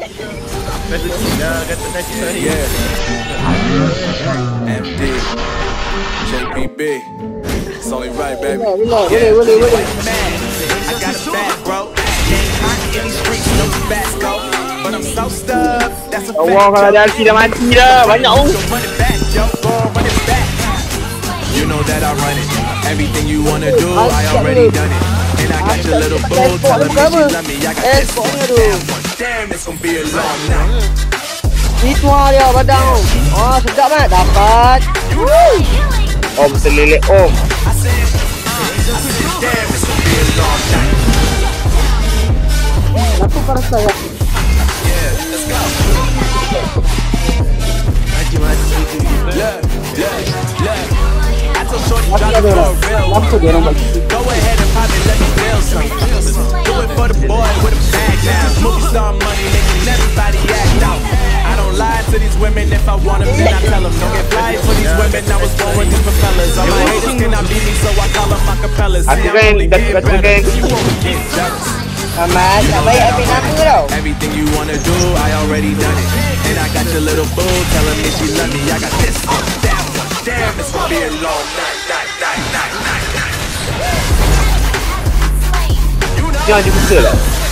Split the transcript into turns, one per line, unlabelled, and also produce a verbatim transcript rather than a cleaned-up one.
Kata Cina, kata Cina.
Yeah. M D. J P B. It's only right, baby.
Boleh, boleh, boleh, boleh.
I got a bag, bro. Ain't hot in these streets, no Tabasco. But I'm so stuck, that's a fact.
Allah, kalau ada Alki dah mati dah. Banyak oh.
So run it back, yo, go run it back. You know that I run it. Everything you wanna do, I already done it. And I got your little boo telling me she love me. I got this one, that one. Damn, it's gonna be a long night.
Itu dia badang. Oh, sedap mat. Dapat. Om selilik om.
I said, uh, I said, damn, it's gonna be a long night.
Kenapa kau rasa ya?
Yeah, let's go.
Mati-mati.
Look, look, look. I told Shorty drop it for a real one. Go ahead and pop it, let me feel some. Do it for the boy with a bag now. Movie star money making everybody act out. I don't lie to these women if I want them, then I tell them. Don't get fly for these women, I was born with these propellers. All my haters cannot beat me, so I call them acapellas. See, I'm only getting better, you won't get jealous.
Ahmad, tak baik ambil nama tau.
Everything you wanna do, I already done it. And I got your little boo telling me she love me. I got this one, that one. Damn, it's gonna be a long night, night, night, night, night, night.
Jangan dibuka lah.